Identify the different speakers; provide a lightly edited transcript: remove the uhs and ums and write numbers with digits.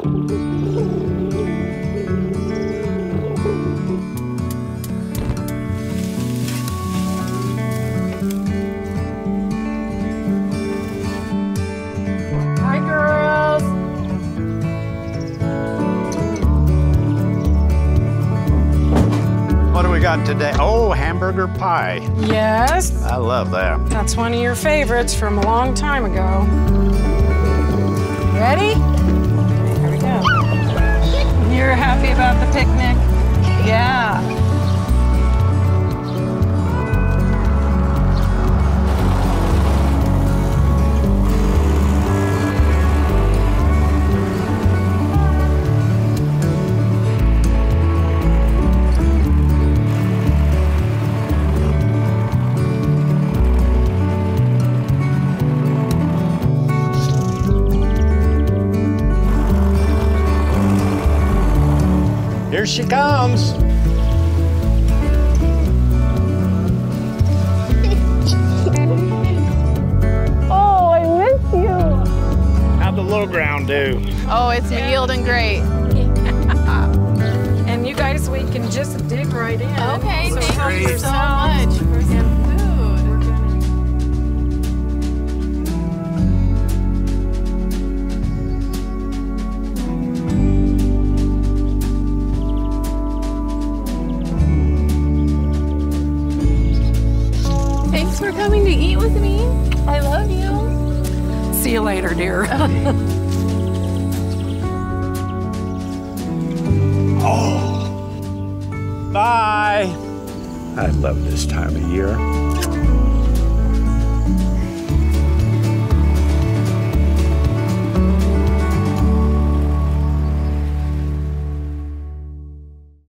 Speaker 1: Hi, girls.
Speaker 2: What do we got today? Oh, hamburger pie.
Speaker 1: Yes,
Speaker 2: I love that.
Speaker 1: that's one of your favorites from a long time ago. Ready? Here we go. You're happy about the picnic? Yeah.
Speaker 2: Here she comes.
Speaker 1: Oh, I miss you.
Speaker 2: How'd the low ground do?
Speaker 3: Oh, it's yielding great.
Speaker 1: And you guys, we can just dig right in.
Speaker 3: Okay,
Speaker 1: So
Speaker 3: thank
Speaker 1: help
Speaker 3: you so
Speaker 1: yourselves.
Speaker 3: much for some food. Thanks for coming to eat with me. I love you.
Speaker 1: See you later, dear.
Speaker 2: Bye. I love this time of year.